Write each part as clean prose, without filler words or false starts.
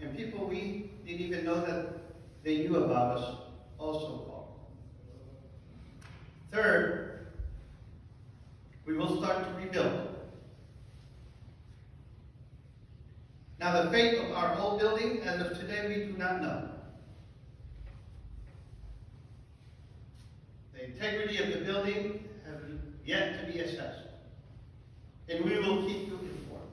And people we didn't even know that they knew about us also called. Third, we will start to rebuild. Now, the fate of our old building, as of today, we do not know. The integrity of the building has yet to be assessed. And we will keep you informed.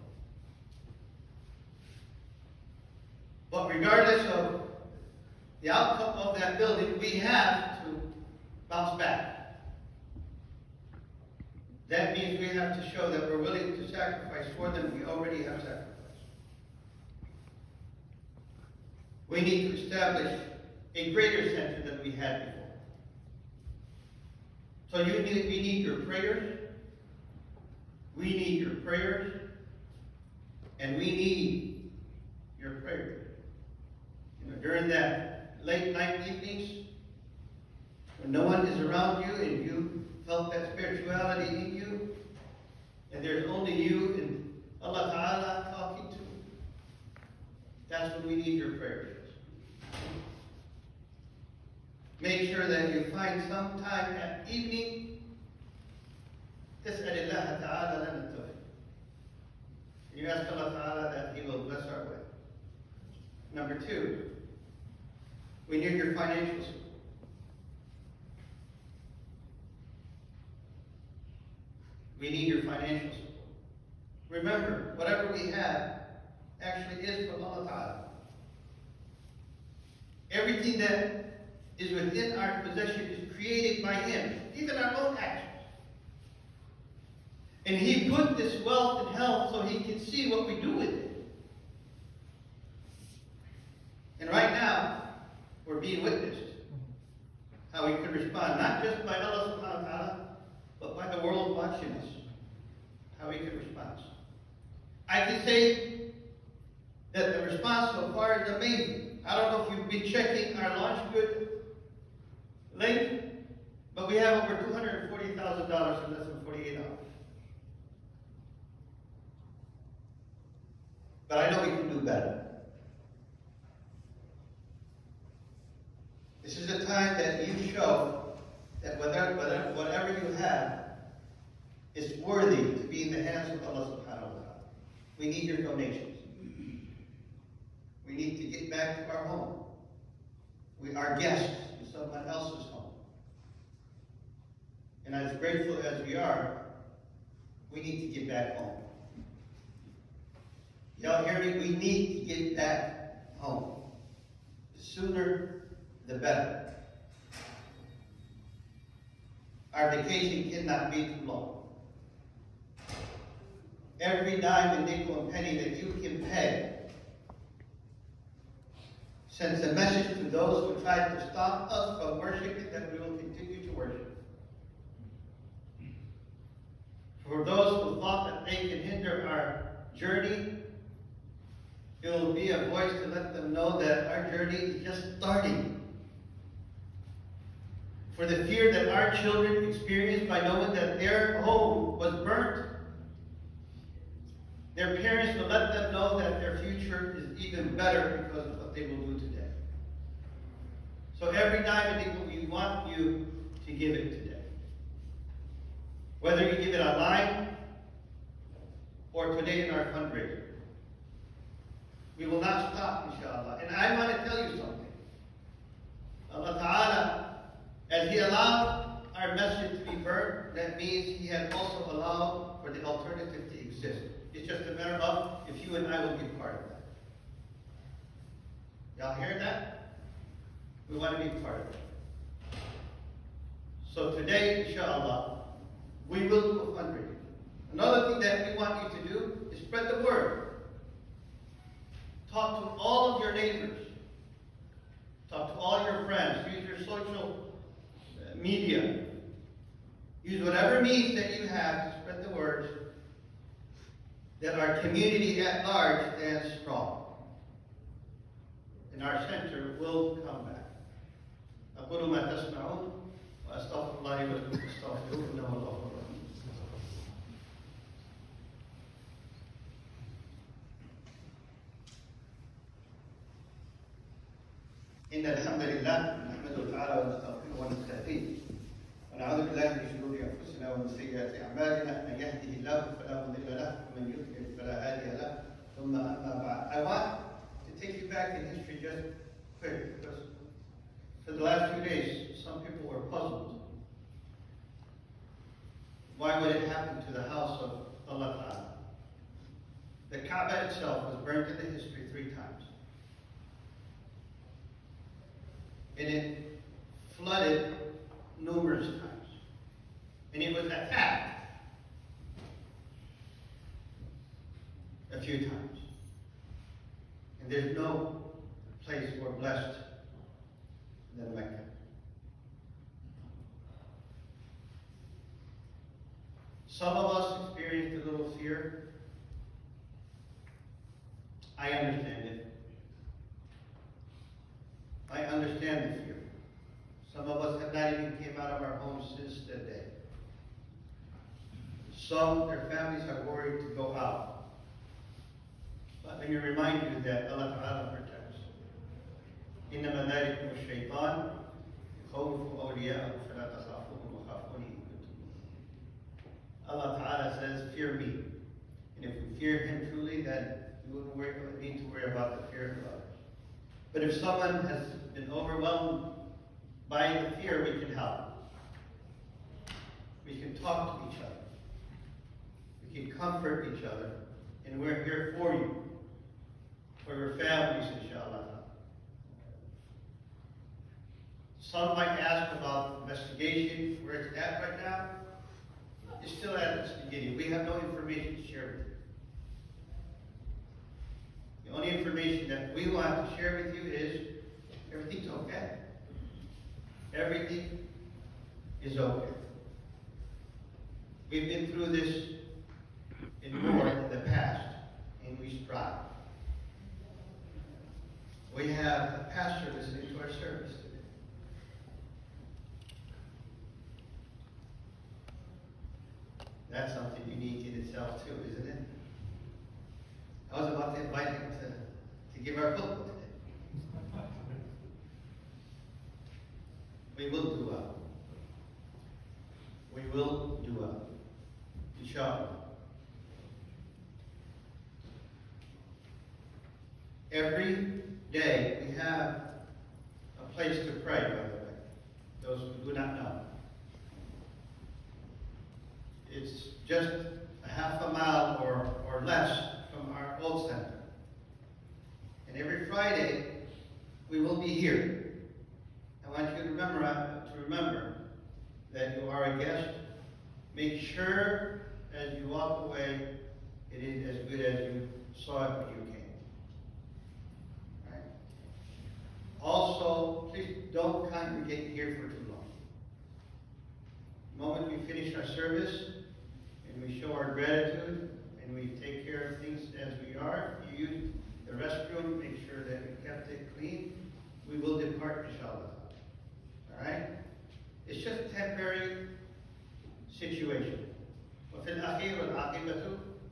But regardless of the outcome of that building, we have to bounce back. That means we have to show that we're willing to sacrifice more than we already have sacrificed. We need to establish a greater center than we had before. So we need your prayers. We need your prayers. And we need your prayers. During that late night evenings, when no one is around you and you felt that spirituality in you, and there's only you and Allah Ta'ala talking to, that's when we need your prayers. Make sure that you find some time at evening. تسأل الله تعالى لنا التوفيق. You ask Allah Ta'ala that He will bless our way. Number two, we need your financial support. We need your financial support. Remember, whatever we have actually is from Allah Ta'ala. Everything that is within our possession is created by Him, even our own actions. And He put this wealth and health so He can see what we do with it. And right now, we're being witnessed how we can respond, not just by Allah subhanahu wa ta'ala, but by the world watching us, how we can respond. I can say that the response so far is amazing. I don't know if you've been checking our launch good link, but we have over $240,000 in less than 48 hours. But I know we can do better. This is a time that you show that whatever you have is worthy to be in the hands of Allah subhanahu wa ta'ala. We need your donations. We need to get back to our home. We are guests in someone else's home. And as grateful as we are, we need to get back home. Y'all hear me? We need to get back home. The sooner, the better. Our vacation cannot be too long. Every dime and nickel and penny that you can pay sends a message to those who tried to stop us from worshiping that we will continue to worship. For those who thought that they can hinder our journey, it will be a voice to let them know that our journey is just starting. For the fear that our children experienced by knowing that their home was burnt, their parents will let them know that their future is even better because of what they will do today. So every dime and nickel, we want you to give it today. Whether you give it online or today in our fundraiser. We will not stop, inshallah. And I want to tell you something. Allah Ta'ala, as He allowed our message to be burned, that means He had also allowed for the alternative to exist. It's just a matter of if you and I will be part of that. Y'all hear that? We want to be part of it. So today, inshallah, we will do a fundraiser. Another thing that we want you to do is spread the word. Talk to all of your neighbors. Talk to all your friends. Use your social media. Use whatever means that you have to spread the word that our community at large stands strong. And our center will come back. أقول ما تسمعون وأستغفر الله ولكم فاستغفروه إنه هو الغفور الرحيم. إن الحمد لله نحمده تعالى ونستغفره ونستهديه ونعوذ بالله من شرور أنفسنا ومن سيئات أعمالنا من يهده الله فلا مضل له ومن يضلل فلا هادي له ثم أما بعد. I want to take you back in history just quick because for the last few days some people were puzzled. Why would it happen to the house of Allah Ta'ala? The Kaaba itself was burnt into history 3 times. And it flooded numerous times. And it was attacked a few times. And there's no place more blessed than Mecca. Some of us experienced a little fear. I understand it. I understand the fear. Some of us have not even came out of our homes since that day. Some, their families are worried to go out. But let me remind you that Allah Ta'ala protects. إِنَّمَا ذَلِكُمُ الشَّيْطَانُ يُخَوِّفُ أَوْلِيَاءَهُ فَلَا تَخَافُوهُمْ وَخَافُونِي إِن كُنتُم مُّؤْمِنِينَ. Allah Ta'ala says, fear me. And if we fear Him truly, then we wouldn't need to worry about the fear of others. But if someone has been overwhelmed by the fear, we can help. We can talk to each other. We can comfort each other. And we're here for you, for your families, inshallah. Some might ask about investigation, where it's at right now. It's still at its beginning. We have no information to share with you. The only information that we want to share with you is everything's okay. Everything is okay. We've been through this in more in the past, and we strive. We have a pastor listening to our service today. That's something unique in itself too, isn't it? I was about to invite him to give our book today. We will do well. We will do well. Inshallah. Every day we have a place to pray, by the way. Those who do not know. It's just a half a mile or less from our old center. And every Friday, we will be here. I want you to remember that you are a guest. Make sure as you walk away, it is as good as you saw it when you came. Right? Also, please don't congregate here for too long. The moment we finish our service and we show our gratitude and we take care of things as we are, you use the restroom, make sure that we kept it clean, we will depart, inshallah. Alright? It's just a temporary situation. وفي الأخير والعاقبة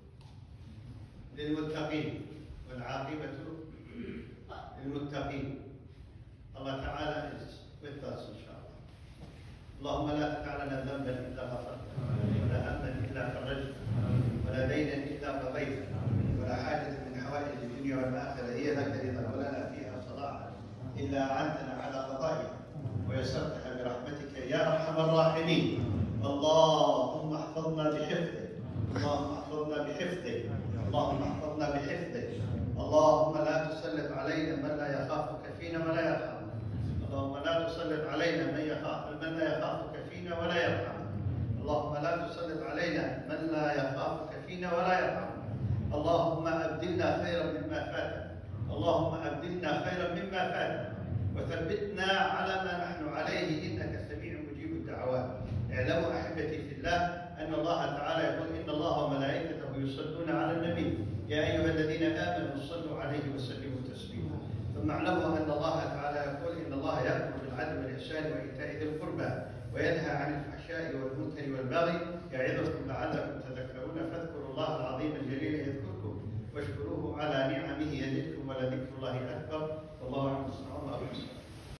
للمتقين والعاقبة للمتقين. Allah Ta'ala is with us, inshallah. اللهم لا تدع لنا ذنبا إلا غفرته ولا هما إلا فرجته ولا دينا إلا قضيته ولا حاجة من حوائج الدنيا والآخرة هي لك رضا ولنا فيها صلاحا إلا أعنتنا على قضائها ويسرتها برحمتك يا أرحم الراحمين. اللهم احفظنا بحفظك. اللهم احفظنا بحفظك. اللهم احفظنا بحفظك. اللهم لا تسلط علينا من لا يخافك فينا ولا يرحمنا. اللهم لا تسلط علينا من لا يخافك فينا ولا يرحمنا. اللهم لا تسلط علينا من لا يخافك فينا ولا يرحمنا. اللهم أبدلنا خيرا مما فاتنا. اللهم أبدلنا خيرا مما فاتنا وثبتنا على ما نحن عليه إنك سميع مجيب الدعوات. اعلموا أحبتي في الله أن الله تعالى يقول إن الله وملائكته يصلون على النبي يا أيها الذين آمنوا صلوا عليه وسلموا تسليما. ثم اعلموا أن الله تعالى يقول إن الله يأمر بالعدل والإحسان وإيتاء ذي القربى وينهى عن الفحشاء والمنكر والبغي يعظكم لعلكم تذكرون فاذكروا الله العظيم الجليل يذكركم واشكروه على نعمه يزدكم ولذكر الله أكبر والله أعلم.